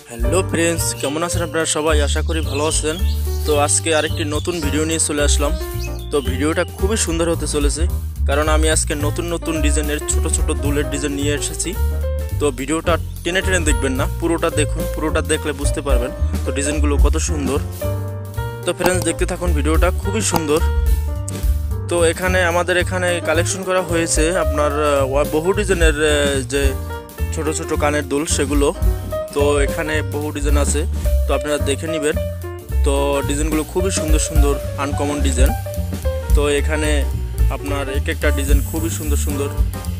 Hello friends, কেমন আছেন আপনারা সবাই? আশা করি ভালো আছেন। তো আজকে আরেকটি নতুন ভিডিও নিয়ে চলে আসলাম। তো ভিডিওটা খুবই সুন্দর হতে চলেছে, কারণ আমি আজকে নতুন নতুন ডিজাইনের ছোট ছোট দুলের ডিজাইন নিয়ে এসেছি। তো ভিডিওটা টেনে টেনে দেখবেন না, পুরোটা দেখুন, পুরোটা দেখলে বুঝতে পারবেন তো ডিজাইনগুলো কত সুন্দর। তো ফ্রেন্ডস, দেখতে থাকুন, ভিডিওটা খুবই সুন্দর। তো আমাদের এখানে কালেকশন করা হয়েছে আপনার বহু ডিজাইনের যে ছোট ছোট কানের দুল সেগুলো। তো এখানে বহু ডিজাইন আছে, তো আপনারা দেখে নেবেন। তো ডিজাইনগুলো খুবই সুন্দর সুন্দর, আনকমন ডিজাইন। তো এখানে আপনার এক একটা ডিজাইন খুবই সুন্দর সুন্দর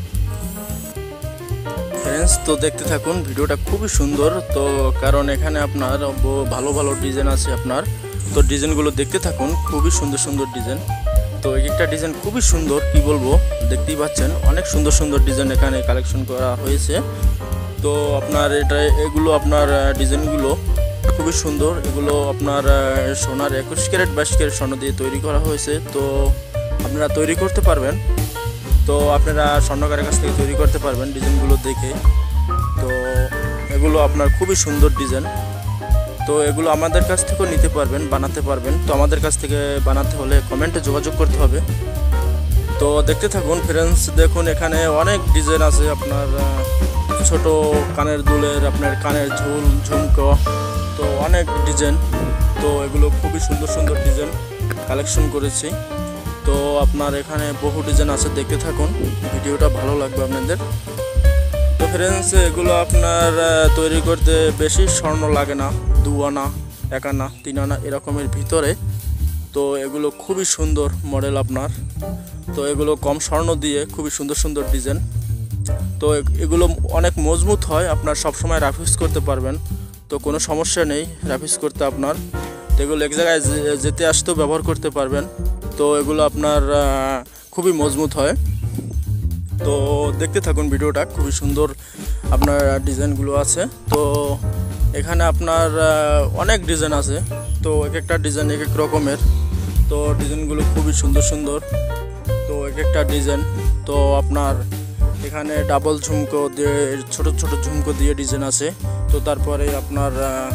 ফ্রেন্ডস। তো দেখতে থাকুন, ভিডিওটা খুবই সুন্দর। তো কারণ এখানে আপনার ভালো ভালো ডিজাইন আছে আপনার। তো ডিজাইনগুলো দেখতে থাকুন, খুবই সুন্দর সুন্দর ডিজাইন। তো এক একটা ডিজাইন খুবই সুন্দর, কি বলবো, দেখতেই পাচ্ছেন অনেক সুন্দর সুন্দর ডিজাইন এখানে কালেকশন করা হয়েছে। তো আপনার এগুলো আপনার ডিজাইনগুলো খুবই সুন্দর। এগুলো আপনার সোনার 21 ক্যারেট 22 ক্যারেট স্বর্ণ দিয়ে তৈরি করা হয়েছে। তো আপনারা তৈরি করতে পারবেন, তো আপনারা স্বর্ণকারের কাছ থেকে তৈরি করতে পারবেন ডিজাইনগুলো দেখে। তো এগুলো আপনার খুবই সুন্দর ডিজাইন। তো এগুলো আমাদের কাছ থেকেও নিতে পারবেন, বানাতে পারবেন। তো আমাদের কাছ থেকে বানাতে হলে কমেন্টে যোগাযোগ করতে হবে। তো দেখতে থাকুন ফ্রেন্ডস, দেখুন এখানে অনেক ডিজাইন আছে আপনার ছোট কানের দুলের, আপনার কানের ঝুল, ঝুমকো, তো অনেক ডিজাইন। তো এগুলো খুবই সুন্দর সুন্দর ডিজাইন কালেকশন করেছি। তো আপনার এখানে বহু ডিজাইন আছে, দেখতে থাকুন, ভিডিওটা ভালো লাগবে আপনাদের। তো ফ্রেন্ডস, এগুলো আপনার তৈরি করতে বেশি স্বর্ণ লাগে না, 2 আনা 1 আনা 3 আনা এরকমের ভিতরে। তো এগুলো খুবই সুন্দর মডেল আপনার। তো এগুলো কম স্বর্ণ দিয়ে খুবই সুন্দর সুন্দর ডিজাইন। তো এগুলো অনেক মজবুত হয়, আপনার সব সময় রাফ ইউজ করতে পারবেন। তো কোনো সমস্যা নেই রাফ ইউজ করতে আপনার। তো এগুলো এক জায়গায় যেতে আসতেও ব্যবহার করতে পারবেন। তো এগুলো আপনার খুবই মজবুত হয়। তো দেখতে থাকুন, ভিডিওটা খুবই সুন্দর আপনার ডিজাইনগুলো আছে। তো এখানে আপনার অনেক ডিজাইন আছে। তো এক একটা ডিজাইন এক এক রকমের। তো ডিজাইনগুলো খুবই সুন্দর সুন্দর। তো এক একটা ডিজাইন, তো আপনার এখানে ডাবল ঝুমকো দিয়ে, ছোট ছোট ঝুমকো দিয়ে ডিজাইন আছে। তো তারপরে আপনার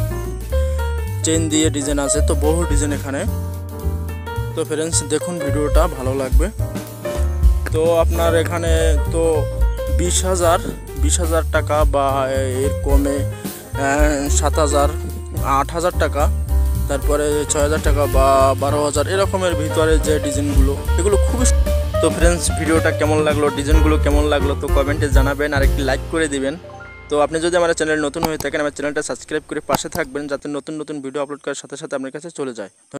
চেন দিয়ে ডিজাইন আছে। তো বহু ডিজাইন এখানে। তো ফ্রেন্ডস, দেখুন, ভিডিওটা ভালো লাগবে। তো আপনার এখানে তো 20,000 টাকা বা এর কমে 7,000 8,000 টাকা, তারপরে 6,000 টাকা বা 12,000 এরকমের ভিতরে যে ডিজাইনগুলো, এগুলো খুবই। তো ফ্রেন্ডস, ভিডিওটা কেমন লাগলো, ডিজাইনগুলো কেমন লাগলো, তো কমেন্টে জানাবেন আর একটি লাইক করে দিবেন। তো আপনি যদি আমার চ্যানেল নতুন হয়ে থাকেন, আমার চ্যানেলটা সাবস্ক্রাইব করে পাশে থাকবেন, যাতে নতুন নতুন ভিডিও আপলোড করার সাথে সাথে আপনার কাছে চলে যায়।